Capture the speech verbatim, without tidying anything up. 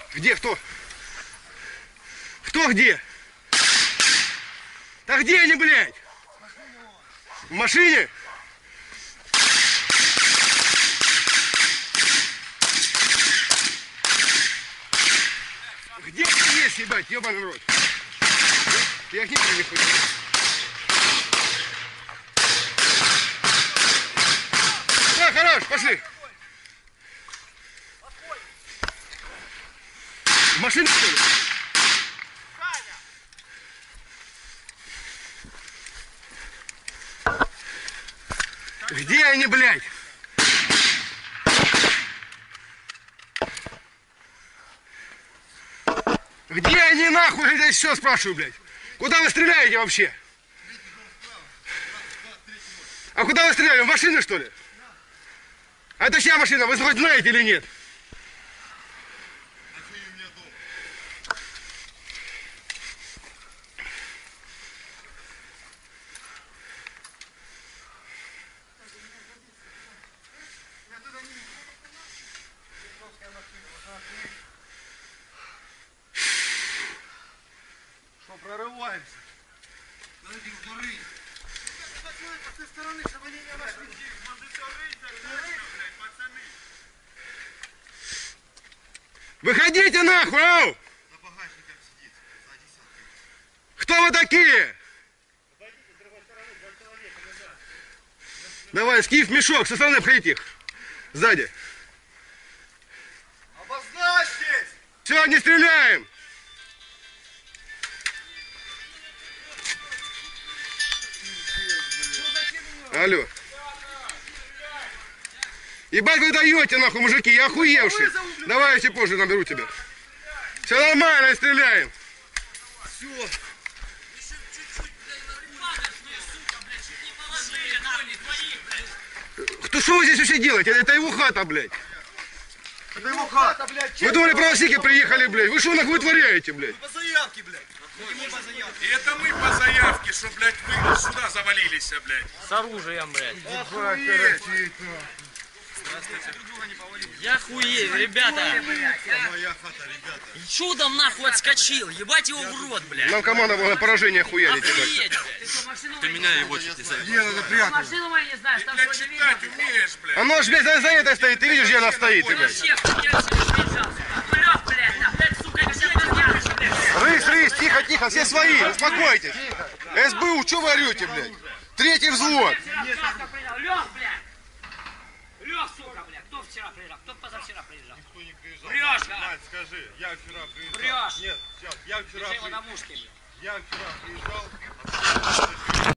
Где кто? Кто где? Да где они, блядь? В машине? Где ты есть, ебать, ебаный рот? Я к ним не хочу. Да, хорош, пошли. Машина, что ли? Где они, блядь? Где они, нахуй? Я все спрашиваю, блядь. Куда вы стреляете вообще? А куда вы стреляли? В машину, что ли? А это чья машина? Вы хоть знаете или нет? Что, прорываемся? Подожди, дуры. С той стороны, чтобы они не нашли. Выходите нахуй, ау! За багажником сидит. Кто вы такие? Давай, скиф, мешок, со стороны обходите их. Сзади. Обозначьтесь! Все, не стреляем! Алло. Ебать вы даете, нахуй, мужики, я охуевший. Давай я чуть позже наберу тебя. Все нормально, стреляем. Все. Кто, что вы здесь вообще делаете? Это его хата, блядь. Это его хата, блядь. Вы думали, правосеки приехали, блядь? Вы что нахуй вытворяете, блядь? По заявке, блядь. По заявке. И это мы по заявке, что, блядь, вы сюда завалились, блядь. С оружием, блядь. Охуеть. Я хуею, ребята. Моя хата, ребята. Чудом нахуй отскочил. Ебать его в рот, блядь. Нам команда была на поражение хуярить, ебать. Охуеть, блядь. Ты меня его чуть не завел. Где надо прятать? Машину мою не знаешь, там Блядь, что не видно. читать умеешь, блядь. Оно ж, блядь, за, за этой стоит. Ты видишь, где она стоит, ты, блядь? Вообще, я тебе бежал. Кулек, блядь, на, блядь, сука, все подъявишь, блядь. Рысь, рысь, тихо, тихо, все свои, успокойтесь. СБУ, что вы орете, блядь? Третий взвод. Вчера краска приезжал. Лех, блядь. Лех, сука, блядь. Кто вчера приезжал? Кто позавчера приезжал? Никто не приезжал. Врешь, а? Надь, скажи, я вчера приезжал. Врешь. Нет, сейчас, я вчера Держи его на приезжал. мушке, блядь. Я вчера приезжал,